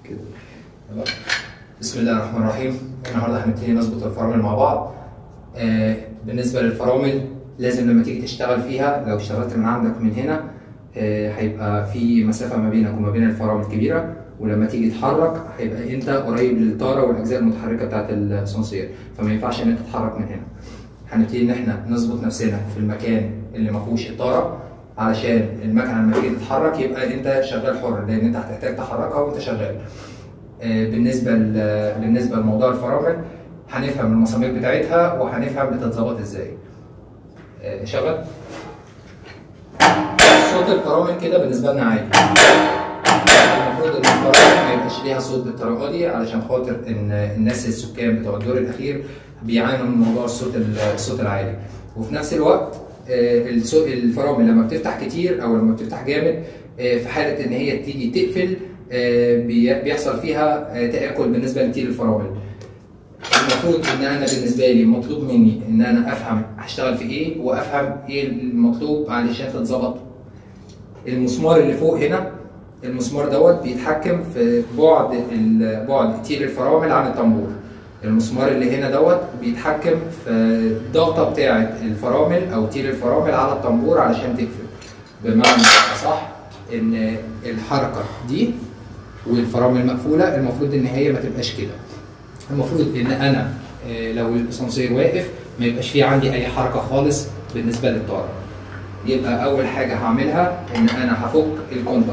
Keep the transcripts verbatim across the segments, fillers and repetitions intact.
كده. بسم الله الرحمن الرحيم. النهارده هنبتدي نظبط الفرامل مع بعض. آه بالنسبه للفرامل لازم لما تيجي تشتغل فيها، لو اشتغلت من عندك من هنا آه هيبقى في مسافه ما بينك وما بين الفرامل كبيره، ولما تيجي تتحرك هيبقى انت قريب للطاره والاجزاء المتحركه بتاعت الاسانسير، فما ينفعش ان انت تتحرك من هنا. هنبتدي ان احنا نظبط نفسنا في المكان اللي ما فيهوش الطاره، علشان المكنه لما تيجي تتحرك يبقى انت شغال حر، لان انت هتحتاج تحركها وانت شغال. بالنسبه بالنسبه لموضوع الفرامل هنفهم المسامير بتاعتها وهنفهم بتتظبط ازاي. شغل. صوت الفرامل كده بالنسبه لنا عادي. المفروض ان الفرامل ما يبقاش ليها صوت بالطريقه دي، علشان خاطر ان الناس السكان بتوع الدور الاخير بيعانوا من موضوع الصوت الصوت العالي. وفي نفس الوقت الفرامل لما بتفتح كتير او لما بتفتح جامد، في حاله ان هي تيجي تقفل بيحصل فيها تآكل بالنسبه لتير الفرامل. المفروض ان انا بالنسبه لي مطلوب مني ان انا افهم هشتغل في ايه، وافهم ايه المطلوب علشان تتظبط. المسمار اللي فوق هنا، المسمار دوت بيتحكم في بعد بعد تير الفرامل عن الطنبور. المسمار اللي هنا دوت بيتحكم في الضغطه بتاعه الفرامل او تير الفرامل على الطنبور علشان تقفل. بمعنى اصح ان الحركه دي والفرامل مقفوله المفروض ان هي ما تبقاش كده. المفروض ان انا لو الاسانسير واقف ما يبقاش فيه عندي اي حركه خالص بالنسبه للطاره. يبقى اول حاجه هعملها ان انا هفك الكونتر.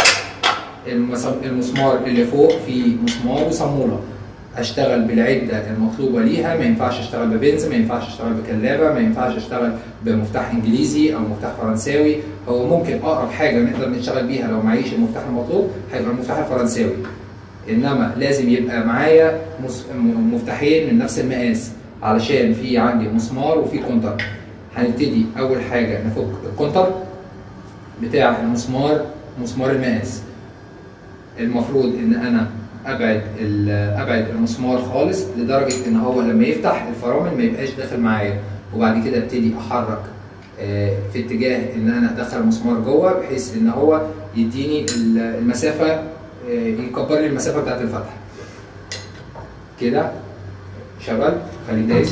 المسمار اللي فوق فيه مسمار وصاموله، اشتغل بالعده المطلوبه ليها. ما ينفعش اشتغل ببنز، ما ينفعش اشتغل بكلابه، ما ينفعش اشتغل بمفتاح انجليزي او مفتاح فرنساوي. هو ممكن اقرب حاجه نقدر نشتغل بيها لو معيش المفتاح المطلوب هيبقى المفتاح الفرنساوي، انما لازم يبقى معايا مفتاحين من نفس المقاس، علشان في عندي مسمار وفي كونتر. هنبتدي اول حاجه نفك الكونتر بتاع المسمار، مسمار المقاس. المفروض ان انا ابعد ابعد المسمار خالص لدرجه ان هو لما يفتح الفرامل ما يبقاش داخل معايا، وبعد كده ابتدي احرك في اتجاه ان انا ادخل المسمار جوه، بحيث ان هو يديني المسافه، يكبر لي المسافه بتاعت الفتح. كده شغل. خليه دايس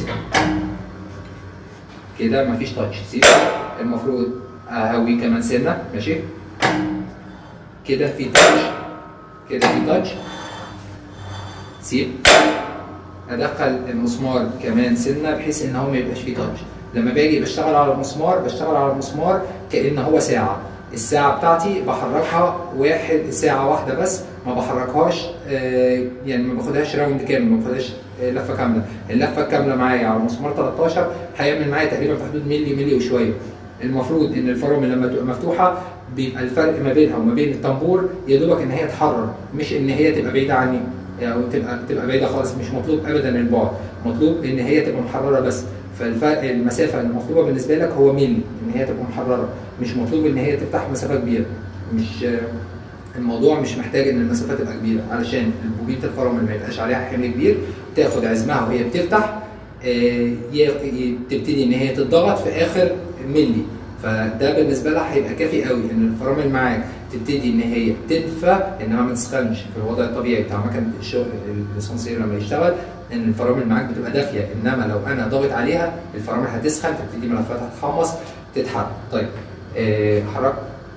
كده، مفيش تاتش. سيب. المفروض اهويه كمان سنه. ماشي كده في تاتش، كده في تاتش. سيب. ادخل المسمار كمان سنه بحيث ان هو ما يبقاش فيه تاتش. لما باجي بشتغل على المسمار بشتغل على المسمار كأن هو ساعه. الساعه بتاعتي بحركها واحد ساعه واحده بس، ما بحركهاش آه يعني ما باخدهاش راوند كامل، ما باخدهاش آه لفه كامله. اللفه الكامله معايا على مسمار تلتاشر هيعمل معايا تقريبا في حدود ملي ملي وشويه. المفروض ان الفرامل لما تبقى مفتوحه بيبقى الفرق ما بينها وما بين الطنبور يا دوبك ان هي تحرر، مش ان هي تبقى بعيده عني او يعني تبقى تبقى بعيده خالص. مش مطلوب ابدا البعد، مطلوب ان هي تبقى محرره بس. فالفرق المسافه المطلوبه بالنسبه لك هو ملي، ان هي تبقى محرره، مش مطلوب ان هي تفتح مسافه كبيره. مش الموضوع مش محتاج ان المسافه تبقى كبيره، علشان بوبينه الفرامل ما يبقاش عليها حمل كبير، تاخد عزمها وهي بتفتح، تبتدي ان هي تتضغط في اخر ملي. فده بالنسبه لها هيبقى كافي قوي ان الفرامل معاك تبتدي ان هي تدفى، انما ما تسخنش. في الوضع الطبيعي بتاع مكنه الشغل الاسانسير لما يشتغل ان الفرامل معاك بتبقى دافيه، انما لو انا ضاغط عليها الفرامل هتسخن، تبتدي ملفاتها تتحمص تتحرك. طيب آه حرك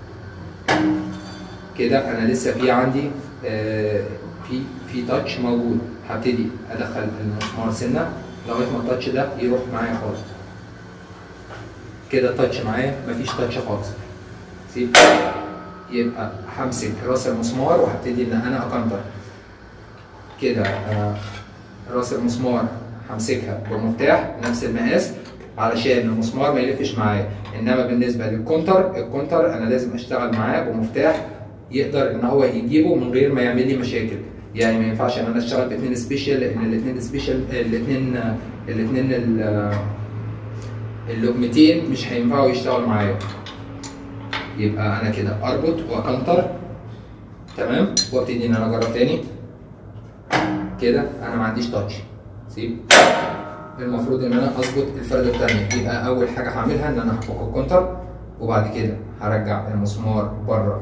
كده. انا لسه في عندي آه في في تاتش موجود. هبتدي ادخل المسمار سنه لغايه ما التاتش ده يروح معايا خالص. كده التاتش معايا، مفيش تاتش خالص. سيب. يبقى همسك راس المسمار وهبتدي ان انا اكنتر كده. آه راس المسمار همسكها بمفتاح نفس المقاس علشان المسمار ما يلفش معايا. انما بالنسبه للكونتر، الكونتر انا لازم اشتغل معاه بمفتاح يقدر ان هو يجيبه من غير ما يعمل لي مشاكل. يعني ما ينفعش ان انا اشتغل باثنين سبيشال، لان الاثنين سبيشال الاثنين الاثنين اللقمتين مش هينفعوا يشتغلوا معايا. يبقى انا كده اربط واكنتر. تمام. وابتدي ان انا اجرب تاني. كده انا ما عنديش تاتش. سيب. المفروض ان انا اظبط الفرده الثانيه. يبقى اول حاجه هعملها ان انا هفك الكونتر، وبعد كده هرجع المسمار بره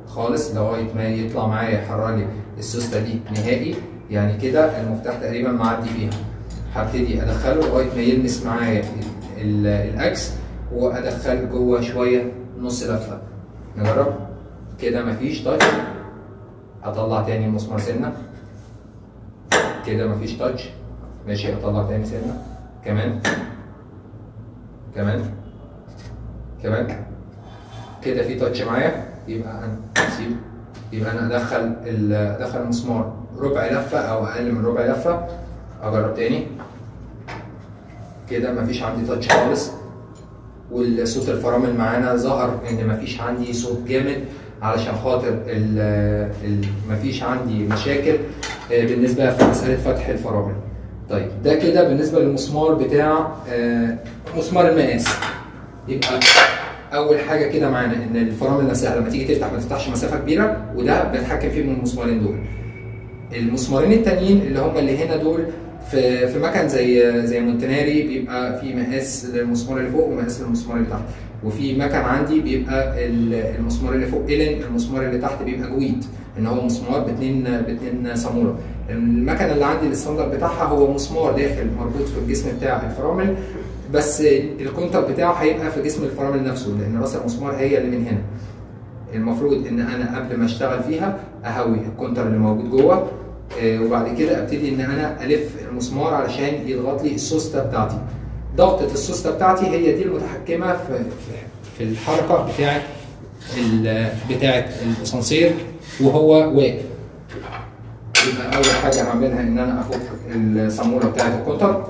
خالص لغايه ما يطلع معايا يحرر لي السوسته دي نهائي، يعني كده المفتاح تقريبا معدي فيها. هبتدي ادخله لغايه ما يلمس معايا الاكس وادخل جوه شويه نص لفه. نجرب كده مفيش تاتش، هطلع تاني المسمار سنه كده مفيش تاتش، ماشي اطلع تاني سنه كمان كمان كمان كده في تاتش معايا، يبقى انا اسيب يبقى انا ادخل ادخل المسمار ربع لفه او اقل من ربع لفه. اجرب تاني كده مفيش عندي تاتش خالص، والصوت الفرامل معانا ظهر ان مفيش عندي صوت جامد علشان خاطر ال ال مفيش عندي مشاكل بالنسبه في مساله فتح الفرامل. طيب ده كده بالنسبه للمسمار بتاع مسمار المقاس. يبقى اول حاجه كده معانا ان الفرامل نفسها لما تيجي تفتح ما تفتحش مسافه كبيره، وده بنتحكم فيه من المسمارين دول. المسمارين التانيين اللي هم اللي هنا دول في في مكن زي زي مونتناري بيبقى في مقاس للمسمار اللي فوق ومقاس للمسمار اللي تحت، وفي مكن عندي بيبقى المسمار اللي فوق إلين، المسمار اللي تحت بيبقى جويد ان هو مسمار باتنين باتنين صاموله. المكنه اللي عندي الستاندر بتاعها هو مسمار داخل مربوط في الجسم بتاع الفرامل، بس الكونتر بتاعه هيبقى في جسم الفرامل نفسه لان راس المسمار هي اللي من هنا. المفروض ان انا قبل ما اشتغل فيها اهوي الكونتر اللي موجود جوه، وبعد كده ابتدي ان انا الف المسمار علشان يضغط لي السوسته بتاعتي. ضغطه السوسته بتاعتي هي دي المتحكمه في في الحركه بتاعه بتاعه الاسانسير وهو واقف. يبقى اول حاجه هعملها ان انا افك الصاموله بتاعه الكونتر.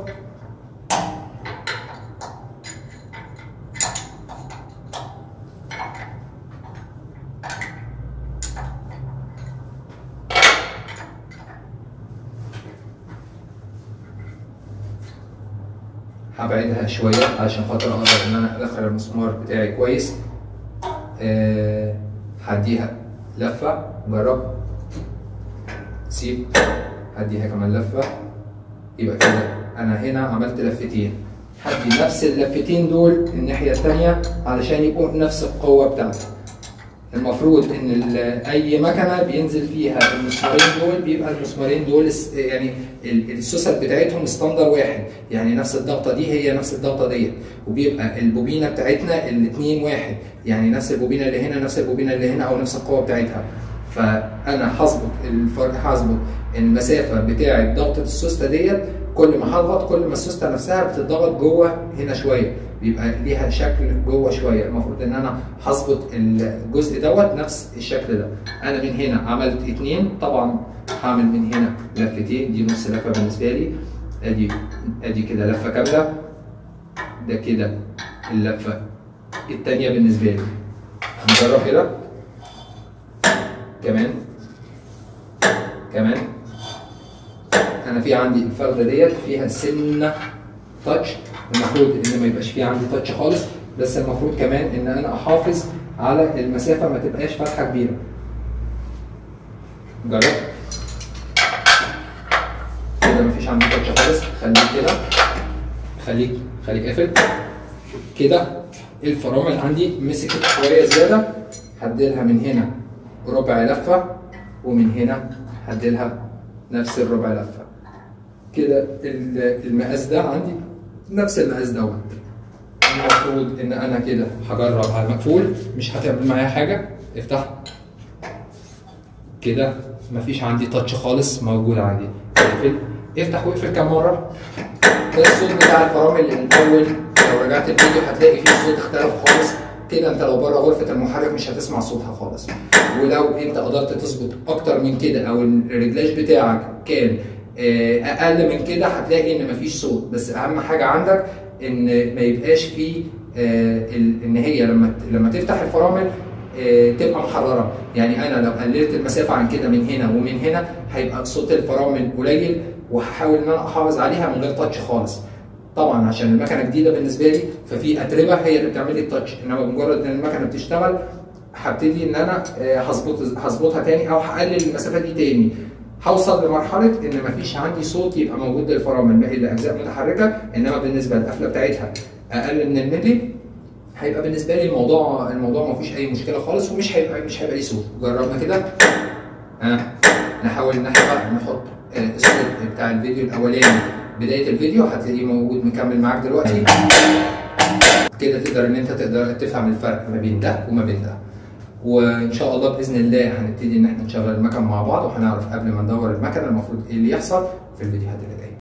هبعدها شويه علشان خاطر اقدر ان انا ادخل المسمار بتاعي كويس. أه هديها لفه، جرب سيب، هديها كمان لفه. يبقى كده انا هنا عملت لفتين، هدي نفس اللفتين دول الناحيه الثانيه علشان يبقوا نفس القوه بتاعتي. المفروض ان اي مكنه بينزل فيها المسمارين دول بيبقى المسمارين دول يعني السوست بتاعتهم ستاندر واحد، يعني نفس الضغطه دي هي نفس الضغطه ديت، وبيبقى البوبينه بتاعتنا الاثنين واحد، يعني نفس البوبينه اللي هنا نفس البوبينه اللي هنا او نفس القوه بتاعتها. فانا هظبط الفرق، هظبط المسافه بتاعه ضغطه السوسته ديت. كل ما هضغط كل ما السوسته نفسها بتضغط جوه هنا شويه، بيبقى ليها شكل جوه شويه. المفروض ان انا هظبط الجزء دوت نفس الشكل ده. انا من هنا عملت اتنين، طبعا هعمل من هنا لفتين، دي نص لفه بالنسبه لي. ادي ادي كده لفه كامله، ده كده اللفه الثانيه بالنسبه لي. نجرب كده كمان كمان. انا في عندي الفرده ديت فيها سنه تاتش، المفروض ان ما يبقاش فيه عندي تاتش خالص، بس المفروض كمان ان انا احافظ على المسافه ما تبقاش فتحه كبيره. جرب كده مفيش عندي تاتش خالص، خليك كده، خليك خليك قافل كده. الفرامل عندي مسكت شويه زياده، هديلها من هنا ربع لفه ومن هنا هديلها نفس الربع لفه كده. المقاس ده عندي نفس المقاس دوت. المفروض ان انا كده هجرب على المقفول، مش هتعمل معايا حاجه. افتح كده مفيش عندي تاتش خالص موجود عندي. اقفل، افتح واقفل كام مره. ده الصوت بتاع الفرامل اللي الاول، لو رجعت الفيديو هتلاقي فيه الصوت اختلف خالص. كده انت لو بره غرفه المحرك مش هتسمع صوتها خالص. ولو انت قدرت تظبط اكتر من كده او الرجلاج بتاعك كان اقل من كده هتلاقي ان مفيش صوت. بس اهم حاجه عندك ان ما يبقاش فيه ان هي لما لما تفتح الفرامل تبقى محرره. يعني انا لو قللت المسافه عن كده من هنا ومن هنا هيبقى صوت الفرامل قليل، وهحاول ان انا احافظ عليها من غير تاتش خالص. طبعا عشان المكنه جديده بالنسبه لي ففي اتربه هي اللي بتعمل لي التاتش، انما بمجرد ان المكنه بتشتغل هبتدي ان انا هظبط هظبطها تاني او هقلل المسافه دي تاني. هوصل لمرحله ان مفيش عندي صوت يبقى موجود للفرامل، ما الا اجزاء متحركه، انما بالنسبه للقفله بتاعتها اقل من الملي هيبقى بالنسبه لي الموضوع الموضوع ما فيش اي مشكله خالص، ومش هيبقى مش هيبقى ليه صوت. جربنا كده. ها آه. نحاول ان احنا بقى نحط آه الصوت بتاع الفيديو الاولاني بدايه الفيديو، هتلاقيه موجود مكمل معاك دلوقتي. كده تقدر ان انت تقدر تفهم الفرق ما بين ده وما بين ده. وان شاء الله باذن الله هنبتدي ان احنا نشغل المكن مع بعض، وهنعرف قبل ما ندور المكنه المفروض ايه اللي يحصل في الفيديوهات اللي جايه.